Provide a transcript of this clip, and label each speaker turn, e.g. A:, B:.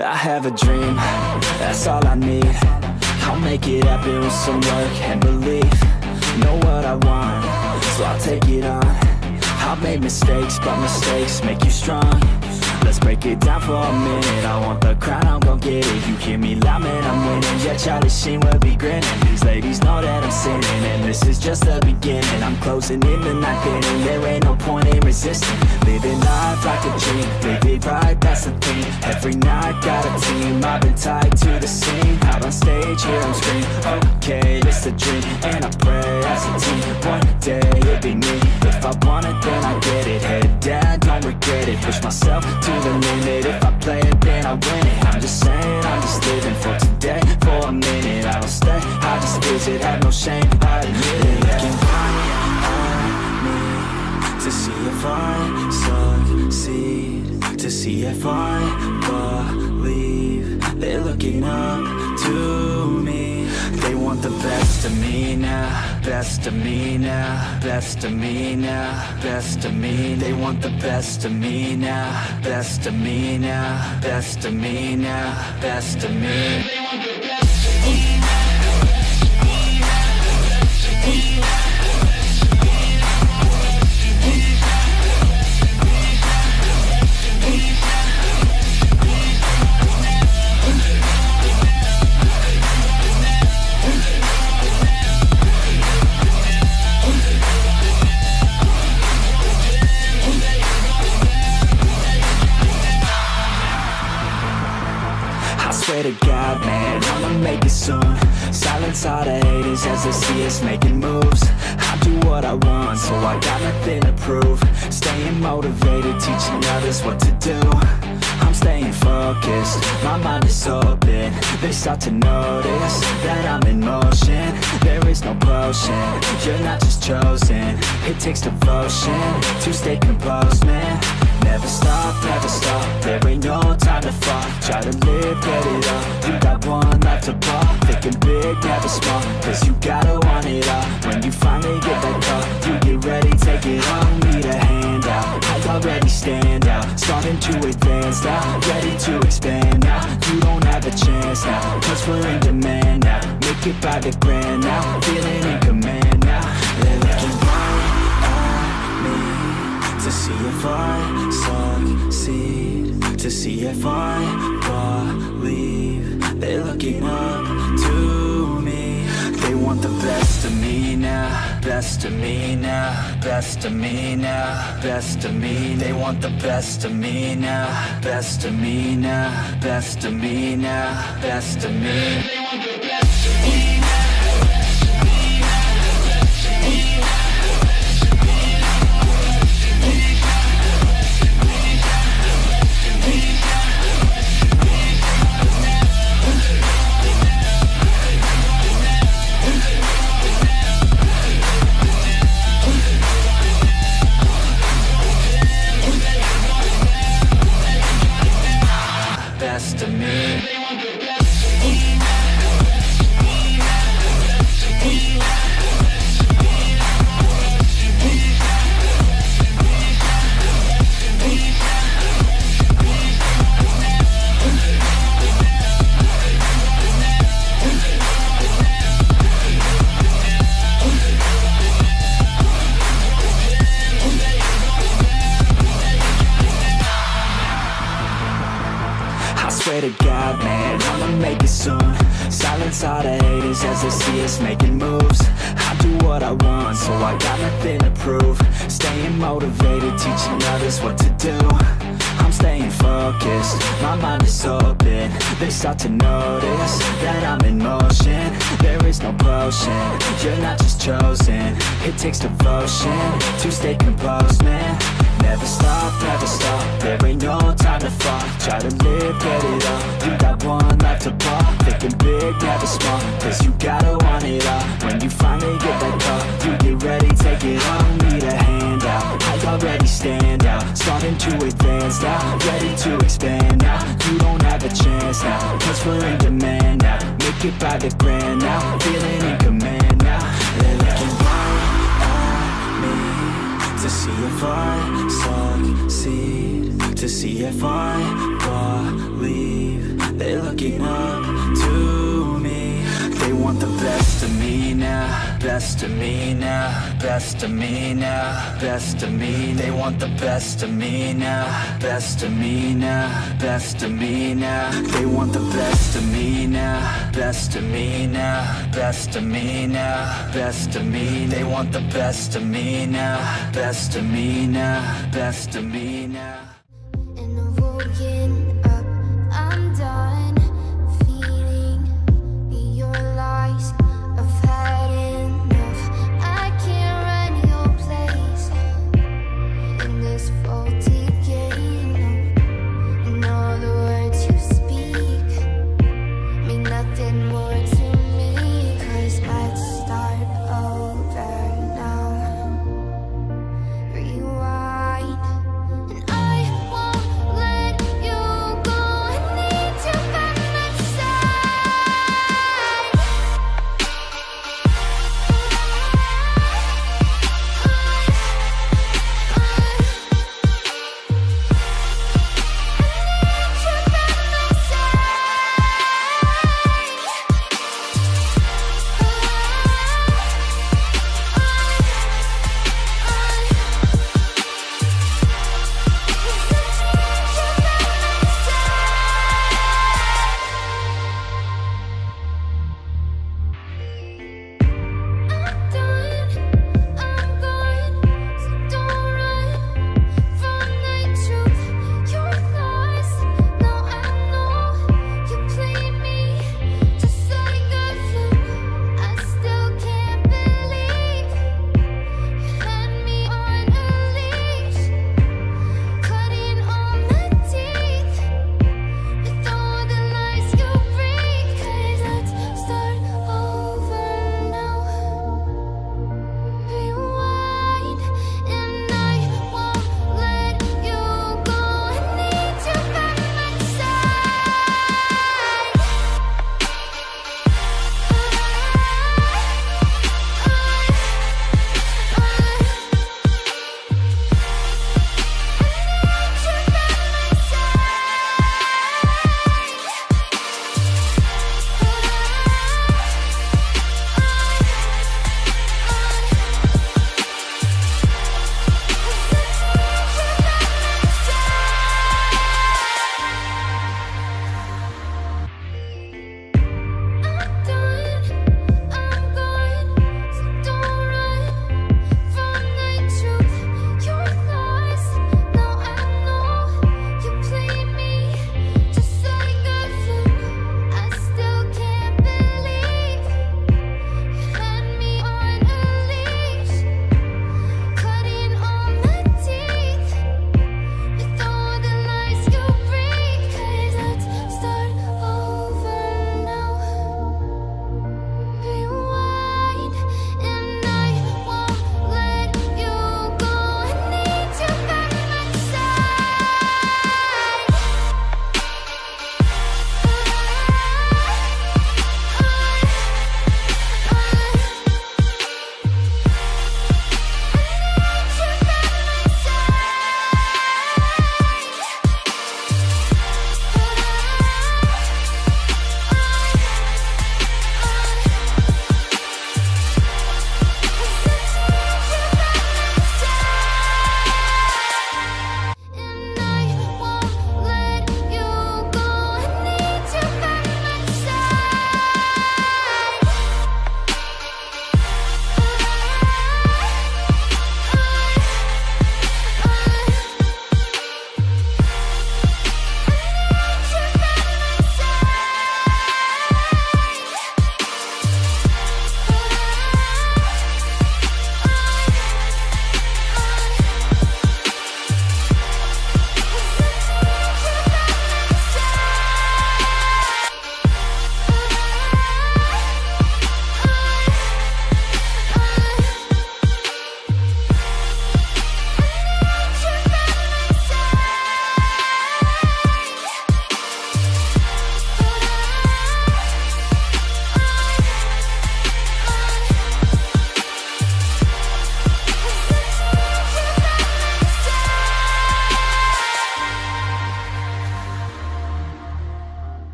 A: I have a dream, that's all I need. I'll make it happen with some work and belief. Know what I want, so I'll take it on. I've made mistakes, but mistakes make you strong. Let's break it down for a minute. I want the crown, I'm gon' get it. You hear me loud, man, I'm winning. Yeah, Charlie Sheen will be grinning. These ladies know that I'm sinning, and this is just the beginning. I'm closing in the night inning. There ain't no point in resisting. Living life like a dream, live it right, that's the thing. Every night got a team, I've been tied to the scene. Out on stage, here I'm screaming, okay, this a dream. And I pray as a team, one day it'll be me. If I want it, then I get it. Head down, don't regret it. Push myself to the limit. If I play it, then I win it. I'm just saying, I'm just living for today. For a minute, I don't stay, I just visit. Have no shame, I admit it. Looking right at me to see if I succeed, to see if I believe. They're looking up to me. They want the best of me now, best of me now, best of me now, best of me. They want the best of me now, best of me now, best of me now, best of me. They want the best of me now. Swear to God, man, I'ma make it soon. Silence all the haters as they see us making moves. I do what I want, so I got nothing to prove. Staying motivated, teaching others what to do. I'm staying focused, my mind is open. They start to notice that I'm in motion. There is no potion, you're not just chosen. It takes devotion to stay composed, man. Never stop, there ain't no time to fall. Try to live, get it up, you got one life to ball. Thinking big, never small, cause you gotta want it all. When you finally get that call, you get ready, take it on. Need a hand out, I already stand out. Starting to advance now, ready to expand now. You don't have a chance now, cause we're in demand now. Make it by the grand now, feeling in command now. They're looking right at me to see if I succeed, to see if I believe. They're looking up to me. They want the best of me now, best of me now, best of me now, best of me. They want the best of me now, best of me now, best of me now, best of me. They want the best of me now. Best of me. They want the best of me now. Best of me now. Swear to God, man, I'ma make it soon. Silence all the haters as they see us making moves. I do what I want, so I got nothing to prove. Staying motivated, teaching others what to do. I'm staying focused, my mind is open. They start to notice that I'm in motion. There is no potion, you're not just chosen. It takes devotion to stay composed, man. Never stop, there ain't no time to fall. Try to live, get it up, you got one life to ball. Thinking big, never small, cause you gotta want it all. When you finally get that call, you get ready, take it on. Need a hand out, I already stand out. Starting to advance now, ready to expand now. You don't have a chance now, cause we're in demand now. Make it by the grand now, feeling in command now. They're looking right at me to see if I succeed, to see if I believe. they're looking up to me. They want the best of me now, best of me now, best of me now, best of me. They want the best of me now, best of me now, best of me now. They want the best of me now, best of me now, best of me now, best of me. They want the best of me now, best of me now, best of me now.